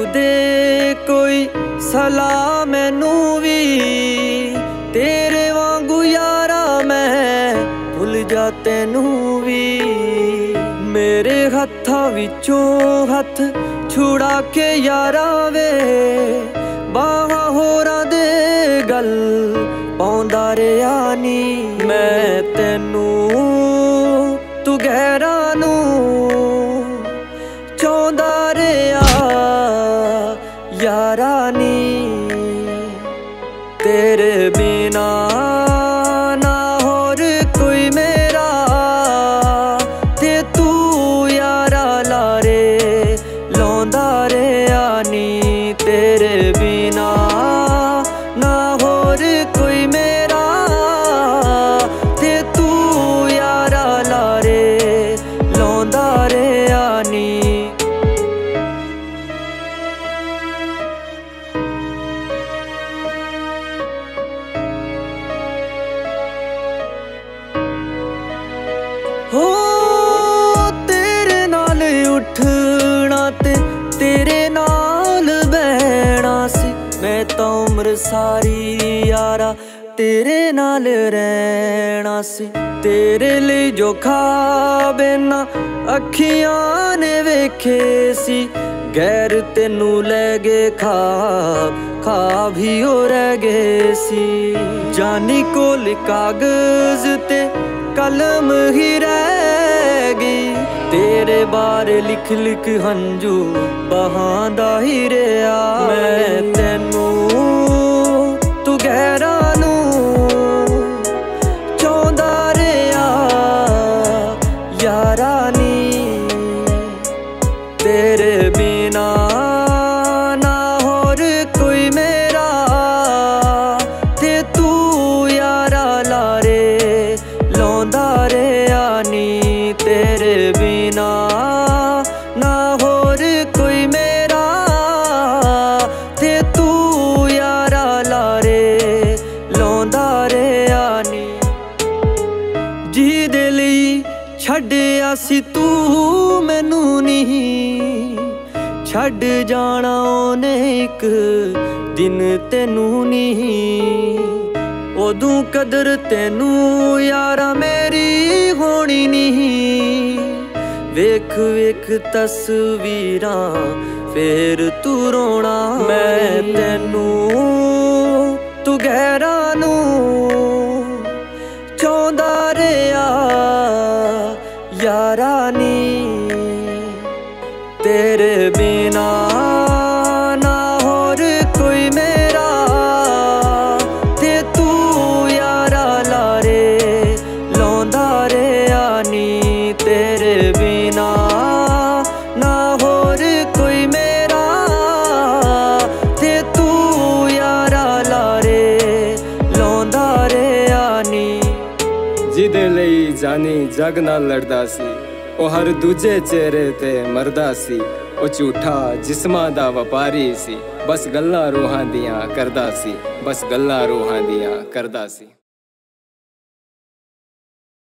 दे कोई सलाह मैनू भी, तेरे वांगू यारा मैं भुल जा तैनू भी। मेरे हत्थां विचों हथ छुड़ा के यारा वे, बाहां होरां दे गल पाउंदा रिहा नी। मैं तैनू तू गैरां नू चाहुंदा रिहा यारा नी। तेरे बिना ना होर कोई मेरा, ते तू यारा लारे लाउंदा रिहा नी। तेरे बिना ना होर कोई मेरा, ते तू यारा लारे लाउंदा रिहा नी। हो तेरे नाल उठना ते तेरे नाल बहना सी, मैं तो उम्र सारी यारा तेरे नाल रहना सी। तेरे लिए जो ख्वाब ना अखियां ने वेखे सी, गैर तेनू लै गए ख्वाब ही हो रह गए सी। जानी कोल कागज ते कलम ही रह गई, तेरे बारे लिख लिख हंजू बहांदा ही रहा। मैं तैनू तू गैरां नू चाहुंदा रिहा यारा नी। तेरे बिना ना होर कोई मेरा, ते तू यारा लारे लाउंदा रिहा नी। तेरे बिना ना होर कोई मेरा, ते तू यारा लारे लाउंदा रिहा नी। जिहदे लई छड्डिया सी तू मैनू नहीं, छड्ड जाना ओने इक दिन तेनू नहीं। उदूं कदर तेनू यारा मेरी होनी नहीं। वेख वेख तस्वीरां फिर तू रोना। मैं तैनू तू गैरां नू चाहुंदा रिहा यारा नी। तेरे बिना ना होर कोई मेरा, ते तू यारा लारे लाउंदा रिहा नी। तेरे बिना ना होर कोई मेरा, ते तू यारा लारे लाउंदा रिहा नी। जिदे लई जानी जग नाल लड़दा सी, ओ हर दूजे चेहरे ते मरदा सी। ओ झूठा जिस्मां दा वपारी सी, बस गल्लां रूहां दियां करदा सी, बस गल्लां रूहां दियां करदा सी।